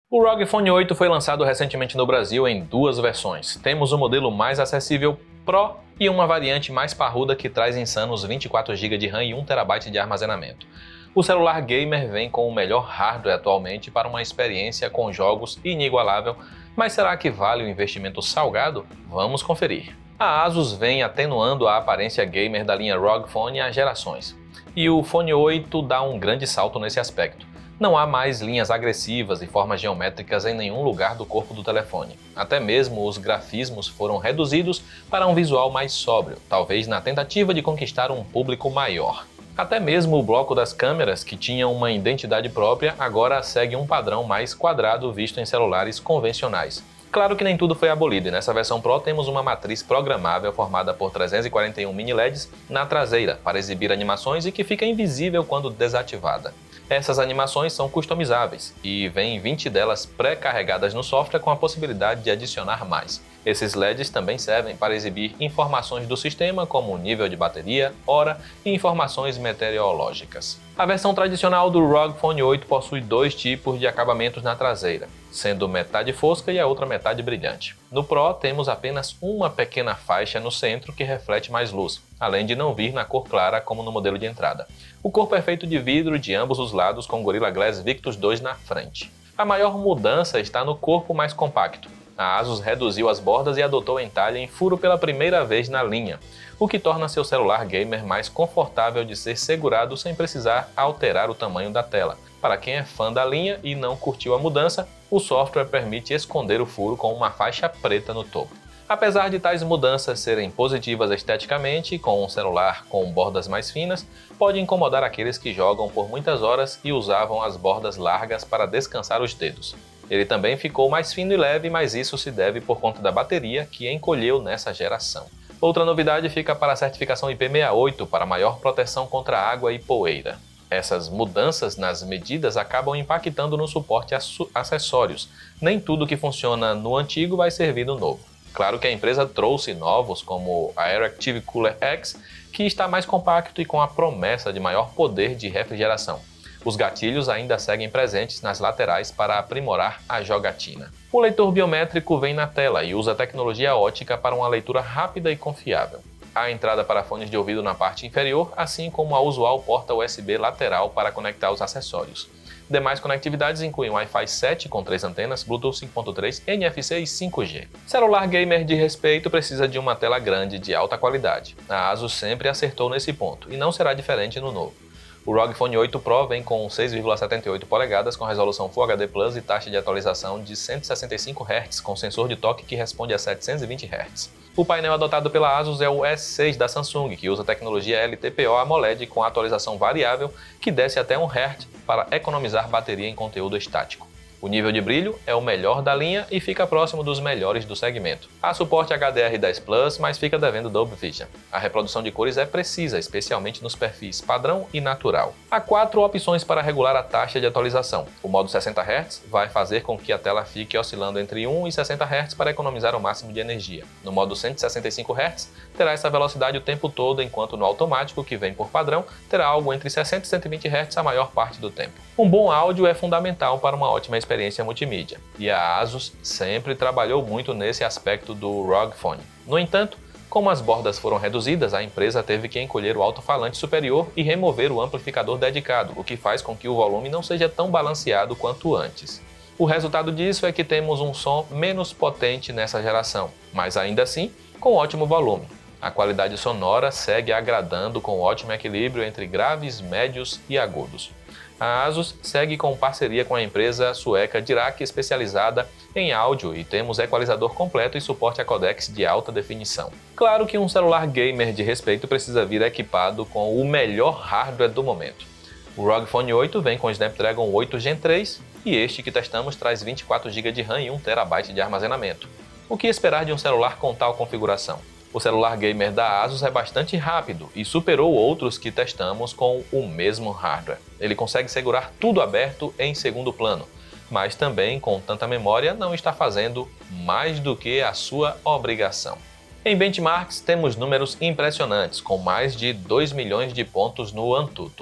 O ROG Phone 8 foi lançado recentemente no Brasil em duas versões. Temos o modelo mais acessível Pro e uma variante mais parruda que traz insanos 24 GB de RAM e 1 TB de armazenamento. O celular gamer vem com o melhor hardware atualmente para uma experiência com jogos inigualável, mas será que vale o investimento salgado? Vamos conferir. A Asus vem atenuando a aparência gamer da linha ROG Phone há gerações, e o Phone 8 dá um grande salto nesse aspecto. Não há mais linhas agressivas e formas geométricas em nenhum lugar do corpo do telefone. Até mesmo os grafismos foram reduzidos para um visual mais sóbrio, talvez na tentativa de conquistar um público maior. Até mesmo o bloco das câmeras, que tinha uma identidade própria, agora segue um padrão mais quadrado visto em celulares convencionais. Claro que nem tudo foi abolido, e nessa versão Pro temos uma matriz programável formada por 341 mini LEDs na traseira para exibir animações e que fica invisível quando desativada. Essas animações são customizáveis e vêm 20 delas pré-carregadas no software com a possibilidade de adicionar mais. Esses LEDs também servem para exibir informações do sistema como nível de bateria, hora e informações meteorológicas. A versão tradicional do ROG Phone 8 possui dois tipos de acabamentos na traseira, sendo metade fosca e a outra metade brilhante. No Pro temos apenas uma pequena faixa no centro que reflete mais luz, além de não vir na cor clara como no modelo de entrada. O corpo é feito de vidro de ambos os lados com Gorilla Glass Victus 2 na frente. A maior mudança está no corpo mais compacto. A Asus reduziu as bordas e adotou entalhe em furo pela primeira vez na linha, o que torna seu celular gamer mais confortável de ser segurado sem precisar alterar o tamanho da tela. Para quem é fã da linha e não curtiu a mudança, o software permite esconder o furo com uma faixa preta no topo. Apesar de tais mudanças serem positivas esteticamente, com um celular com bordas mais finas, pode incomodar aqueles que jogam por muitas horas e usavam as bordas largas para descansar os dedos. Ele também ficou mais fino e leve, mas isso se deve por conta da bateria que encolheu nessa geração. Outra novidade fica para a certificação IP68 para maior proteção contra água e poeira. Essas mudanças nas medidas acabam impactando no suporte a acessórios. Nem tudo que funciona no antigo vai servir no novo. Claro que a empresa trouxe novos, como a AirActive Cooler X, que está mais compacto e com a promessa de maior poder de refrigeração. Os gatilhos ainda seguem presentes nas laterais para aprimorar a jogatina. O leitor biométrico vem na tela e usa tecnologia ótica para uma leitura rápida e confiável. Há entrada para fones de ouvido na parte inferior, assim como a usual porta USB lateral para conectar os acessórios. Demais conectividades incluem Wi-Fi 7 com 3 antenas, Bluetooth 5.3, NFC e 5G. Celular gamer de respeito precisa de uma tela grande de alta qualidade. A Asus sempre acertou nesse ponto e não será diferente no novo. O ROG Phone 8 Pro vem com 6,78 polegadas com resolução Full HD Plus e taxa de atualização de 165 Hz com sensor de toque que responde a 720 Hz. O painel adotado pela Asus é o S6 da Samsung, que usa tecnologia LTPO AMOLED com atualização variável que desce até 1 Hz para economizar bateria em conteúdo estático. O nível de brilho é o melhor da linha e fica próximo dos melhores do segmento. Há suporte HDR10 Plus, mas fica devendo Dolby Vision. A reprodução de cores é precisa, especialmente nos perfis padrão e natural. Há 4 opções para regular a taxa de atualização. O modo 60 Hz vai fazer com que a tela fique oscilando entre 1 e 60 Hz para economizar o máximo de energia. No modo 165 Hz, terá essa velocidade o tempo todo, enquanto no automático, que vem por padrão, terá algo entre 60 e 120 Hz a maior parte do tempo. Um bom áudio é fundamental para uma ótima experiência multimídia, e a Asus sempre trabalhou muito nesse aspecto do ROG Phone. No entanto, como as bordas foram reduzidas, a empresa teve que encolher o alto-falante superior e remover o amplificador dedicado, o que faz com que o volume não seja tão balanceado quanto antes. O resultado disso é que temos um som menos potente nessa geração, mas ainda assim com ótimo volume. A qualidade sonora segue agradando com ótimo equilíbrio entre graves, médios e agudos. A Asus segue com parceria com a empresa sueca Dirac, especializada em áudio, e temos equalizador completo e suporte a codecs de alta definição. Claro que um celular gamer de respeito precisa vir equipado com o melhor hardware do momento. O ROG Phone 8 vem com o Snapdragon 8 Gen 3 e este que testamos traz 24 GB de RAM e 1 TB de armazenamento. O que esperar de um celular com tal configuração? O celular gamer da Asus é bastante rápido e superou outros que testamos com o mesmo hardware. Ele consegue segurar tudo aberto em segundo plano, mas também com tanta memória não está fazendo mais do que a sua obrigação. Em benchmarks temos números impressionantes, com mais de 2 milhões de pontos no Antutu.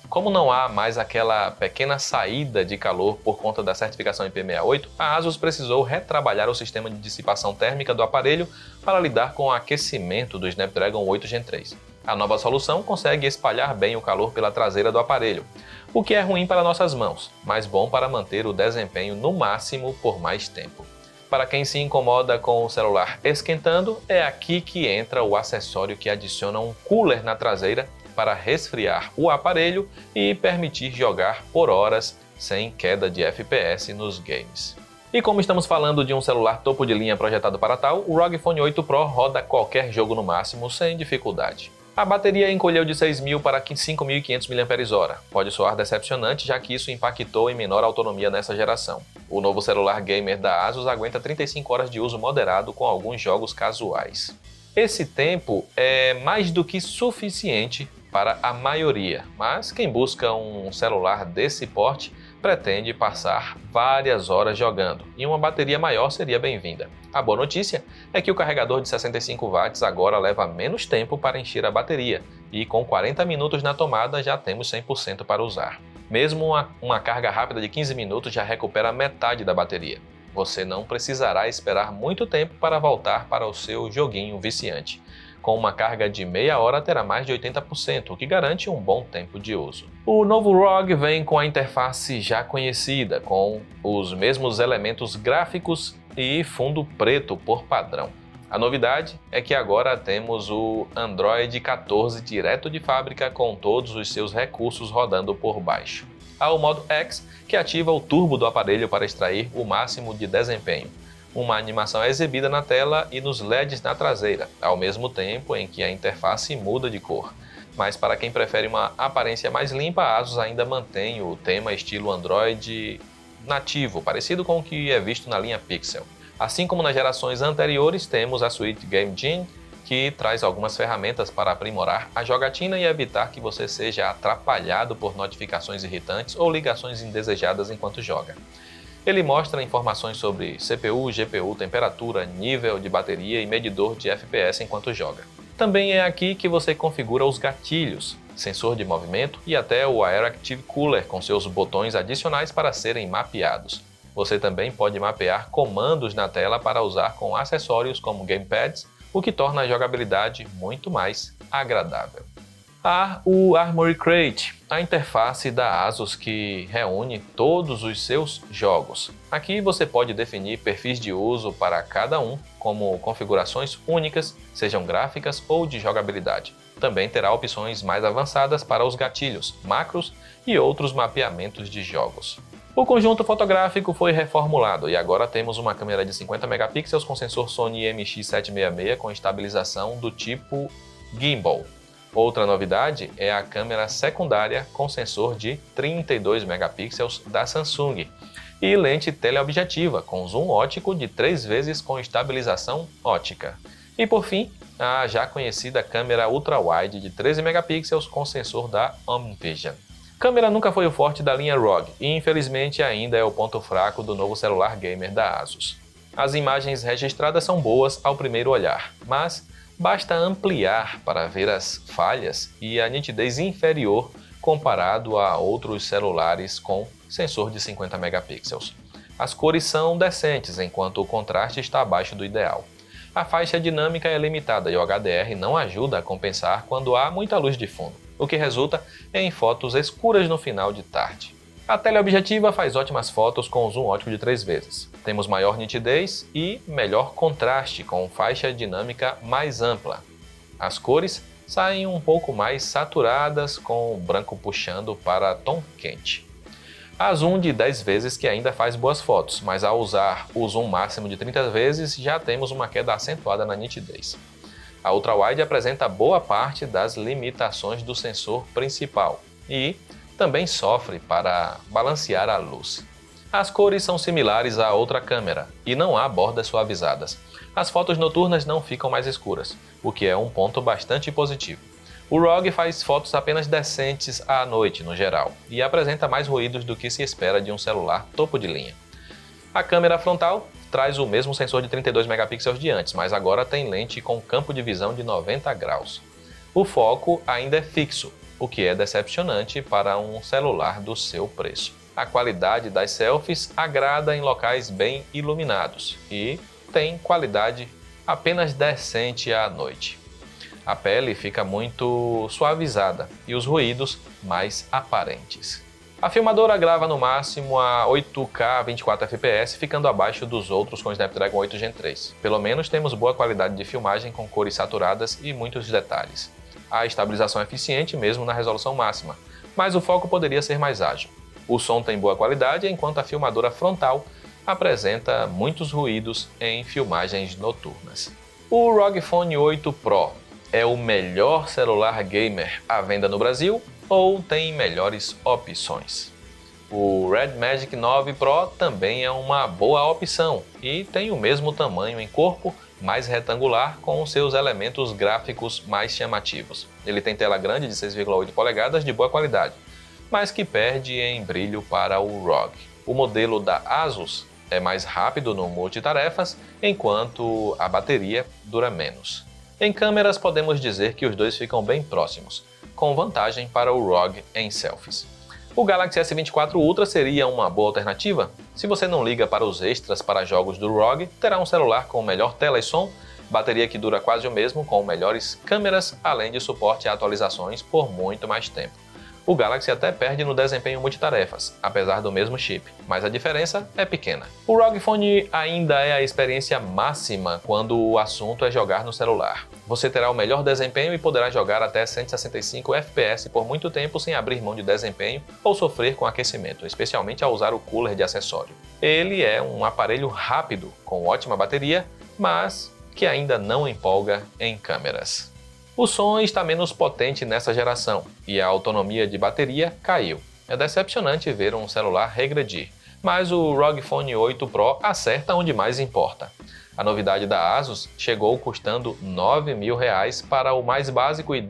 Como não há mais aquela pequena saída de calor por conta da certificação IP68, a ASUS precisou retrabalhar o sistema de dissipação térmica do aparelho para lidar com o aquecimento do Snapdragon 8 Gen 3. A nova solução consegue espalhar bem o calor pela traseira do aparelho, o que é ruim para nossas mãos, mas bom para manter o desempenho no máximo por mais tempo. Para quem se incomoda com o celular esquentando, é aqui que entra o acessório que adiciona um cooler na traseira para resfriar o aparelho e permitir jogar por horas sem queda de FPS nos games. E como estamos falando de um celular topo de linha projetado para tal, o ROG Phone 8 Pro roda qualquer jogo no máximo sem dificuldade. A bateria encolheu de 6.000 para 5.500 mAh. Pode soar decepcionante, já que isso impactou em menor autonomia nessa geração. O novo celular gamer da ASUS aguenta 35 horas de uso moderado com alguns jogos casuais. Esse tempo é mais do que suficiente para a maioria, mas quem busca um celular desse porte pretende passar várias horas jogando, e uma bateria maior seria bem-vinda. A boa notícia é que o carregador de 65 watts agora leva menos tempo para encher a bateria, e com 40 minutos na tomada já temos 100% para usar. Mesmo uma carga rápida de 15 minutos já recupera metade da bateria. Você não precisará esperar muito tempo para voltar para o seu joguinho viciante. Com uma carga de meia hora terá mais de 80%, o que garante um bom tempo de uso. O novo ROG vem com a interface já conhecida, com os mesmos elementos gráficos e fundo preto por padrão. A novidade é que agora temos o Android 14 direto de fábrica com todos os seus recursos rodando por baixo. Há o modo X, que ativa o turbo do aparelho para extrair o máximo de desempenho. Uma animação é exibida na tela e nos LEDs na traseira, ao mesmo tempo em que a interface muda de cor. Mas para quem prefere uma aparência mais limpa, a ASUS ainda mantém o tema estilo Android nativo, parecido com o que é visto na linha Pixel. Assim como nas gerações anteriores, temos a suíte Game Genie, que traz algumas ferramentas para aprimorar a jogatina e evitar que você seja atrapalhado por notificações irritantes ou ligações indesejadas enquanto joga. Ele mostra informações sobre CPU, GPU, temperatura, nível de bateria e medidor de FPS enquanto joga. Também é aqui que você configura os gatilhos, sensor de movimento e até o AirActive Cooler com seus botões adicionais para serem mapeados. Você também pode mapear comandos na tela para usar com acessórios como gamepads, o que torna a jogabilidade muito mais agradável. Há o Armoury Crate, a interface da ASUS que reúne todos os seus jogos. Aqui você pode definir perfis de uso para cada um, como configurações únicas, sejam gráficas ou de jogabilidade. Também terá opções mais avançadas para os gatilhos, macros e outros mapeamentos de jogos. O conjunto fotográfico foi reformulado e agora temos uma câmera de 50 megapixels com sensor Sony IMX766 com estabilização do tipo Gimbal. Outra novidade é a câmera secundária com sensor de 32 megapixels da Samsung e lente teleobjetiva com zoom ótico de 3 vezes com estabilização ótica. E por fim, a já conhecida câmera ultra-wide de 13 megapixels com sensor da OmniVision. Câmera nunca foi o forte da linha ROG e infelizmente ainda é o ponto fraco do novo celular gamer da ASUS. As imagens registradas são boas ao primeiro olhar, mas basta ampliar para ver as falhas e a nitidez inferior comparado a outros celulares com sensor de 50 megapixels. As cores são decentes, enquanto o contraste está abaixo do ideal. A faixa dinâmica é limitada e o HDR não ajuda a compensar quando há muita luz de fundo, o que resulta em fotos escuras no final de tarde. A teleobjetiva faz ótimas fotos com zoom ótico de 3 vezes. Temos maior nitidez e melhor contraste com faixa dinâmica mais ampla. As cores saem um pouco mais saturadas, com o branco puxando para tom quente. Há zoom de 10 vezes que ainda faz boas fotos, mas ao usar o zoom máximo de 30 vezes já temos uma queda acentuada na nitidez. A ultra-wide apresenta boa parte das limitações do sensor principal e também sofre para balancear a luz. As cores são similares à outra câmera e não há bordas suavizadas. As fotos noturnas não ficam mais escuras, o que é um ponto bastante positivo. O ROG faz fotos apenas decentes à noite no geral e apresenta mais ruídos do que se espera de um celular topo de linha. A câmera frontal traz o mesmo sensor de 32 megapixels de antes, mas agora tem lente com campo de visão de 90 graus. O foco ainda é fixo, o que é decepcionante para um celular do seu preço. A qualidade das selfies agrada em locais bem iluminados e tem qualidade apenas decente à noite. A pele fica muito suavizada e os ruídos mais aparentes. A filmadora grava no máximo a 8K 24 fps, ficando abaixo dos outros com Snapdragon 8 Gen 3. Pelo menos temos boa qualidade de filmagem com cores saturadas e muitos detalhes. A estabilização é eficiente mesmo na resolução máxima, mas o foco poderia ser mais ágil. O som tem boa qualidade, enquanto a filmadora frontal apresenta muitos ruídos em filmagens noturnas. O ROG Phone 8 Pro é o melhor celular gamer à venda no Brasil ou tem melhores opções? O Red Magic 9 Pro também é uma boa opção e tem o mesmo tamanho em corpo, mais retangular, com seus elementos gráficos mais chamativos. Ele tem tela grande de 6,8 polegadas de boa qualidade, mas que perde em brilho para o ROG. O modelo da Asus é mais rápido no multitarefas, enquanto a bateria dura menos. Em câmeras, podemos dizer que os dois ficam bem próximos, com vantagem para o ROG em selfies. O Galaxy S24 Ultra seria uma boa alternativa? Se você não liga para os extras para jogos do ROG, terá um celular com melhor tela e som, bateria que dura quase o mesmo, com melhores câmeras, além de suporte a atualizações por muito mais tempo. O Galaxy até perde no desempenho multitarefas, apesar do mesmo chip, mas a diferença é pequena. O ROG Phone ainda é a experiência máxima quando o assunto é jogar no celular. Você terá o melhor desempenho e poderá jogar até 165 FPS por muito tempo sem abrir mão de desempenho ou sofrer com aquecimento, especialmente ao usar o cooler de acessório. Ele é um aparelho rápido, com ótima bateria, mas que ainda não empolga em câmeras. O som está menos potente nessa geração e a autonomia de bateria caiu. É decepcionante ver um celular regredir, mas o ROG Phone 8 Pro acerta onde mais importa. A novidade da Asus chegou custando R$ 9.000 para o mais básico e R$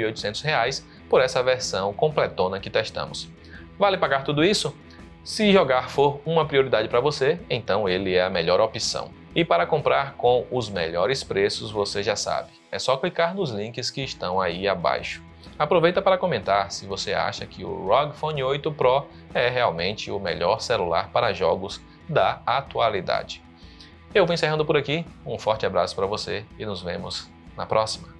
10.800 por essa versão completona que testamos. Vale pagar tudo isso? Se jogar for uma prioridade para você, então ele é a melhor opção. E para comprar com os melhores preços, você já sabe, é só clicar nos links que estão aí abaixo. Aproveita para comentar se você acha que o ROG Phone 8 Pro é realmente o melhor celular para jogos da atualidade. Eu vou encerrando por aqui, um forte abraço para você e nos vemos na próxima.